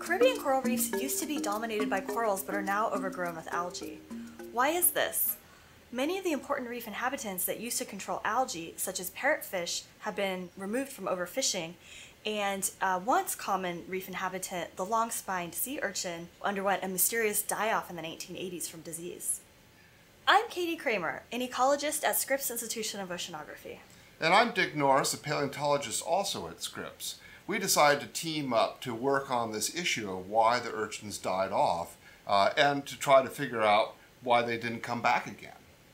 Caribbean coral reefs used to be dominated by corals but are now overgrown with algae. Why is this? Many of the important reef inhabitants that used to control algae, such as parrotfish, have been removed from overfishing, and once common reef inhabitant, the long-spined sea urchin, underwent a mysterious die-off in the 1980s from disease. I'm Katie Kramer, an ecologist at Scripps Oceanography. And I'm Dick Norris, a paleontologist also at Scripps. We decided to team up to work on this issue of why the urchins died off and to try to figure out why they didn't come back again.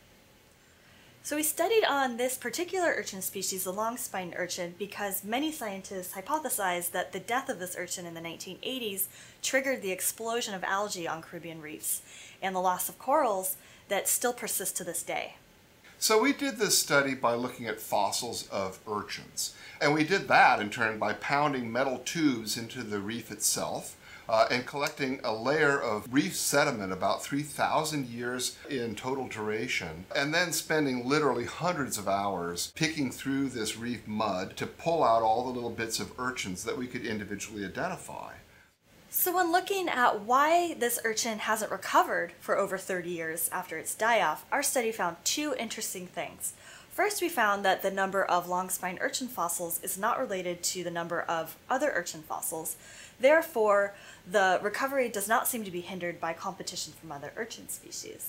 So we studied on this particular urchin species, the long-spined urchin, because many scientists hypothesized that the death of this urchin in the 1980s triggered the explosion of algae on Caribbean reefs and the loss of corals that still persist to this day. So we did this study by looking at fossils of urchins. And we did that in turn by pounding metal tubes into the reef itself and collecting a layer of reef sediment, about 3,000 years in total duration, and then spending literally hundreds of hours picking through this reef mud to pull out all the little bits of urchins that we could individually identify. So when looking at why this urchin hasn't recovered for over 30 years after its die-off, our study found two interesting things. First, we found that the number of long-spined urchin fossils is not related to the number of other urchin fossils. Therefore, the recovery does not seem to be hindered by competition from other urchin species.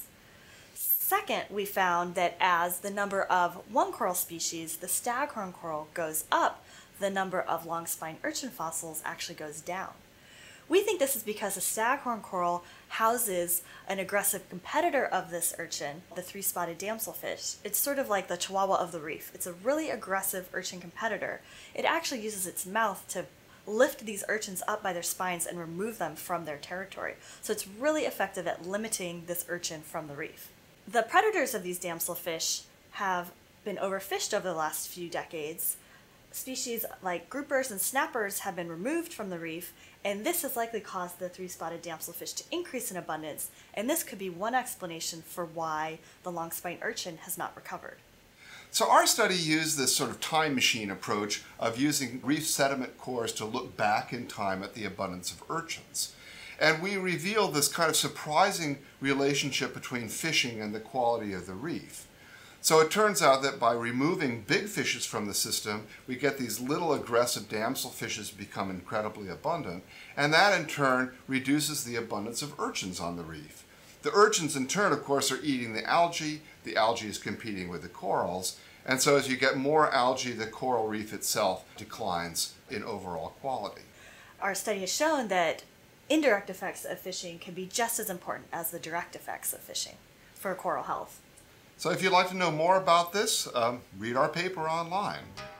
Second, we found that as the number of one coral species, the staghorn coral, goes up, the number of long-spined urchin fossils actually goes down. We think this is because the staghorn coral houses an aggressive competitor of this urchin, the Threespot Damselfish. It's sort of like the Chihuahua of the reef. It's a really aggressive urchin competitor. It actually uses its mouth to lift these urchins up by their spines and remove them from their territory. So it's really effective at limiting this urchin from the reef. The predators of these damselfish have been overfished over the last few decades. Species like groupers and snappers have been removed from the reef, and this has likely caused the three-spotted damselfish to increase in abundance, and this could be one explanation for why the long-spined urchin has not recovered. So our study used this sort of time machine approach of using reef sediment cores to look back in time at the abundance of urchins. And we revealed this kind of surprising relationship between fishing and the quality of the reef. So it turns out that by removing big fishes from the system, we get these little aggressive damselfishes become incredibly abundant, and that in turn reduces the abundance of urchins on the reef. The urchins in turn, of course, are eating the algae is competing with the corals, and so as you get more algae, the coral reef itself declines in overall quality. Our study has shown that indirect effects of fishing can be just as important as the direct effects of fishing for coral health. So if you'd like to know more about this, read our paper online.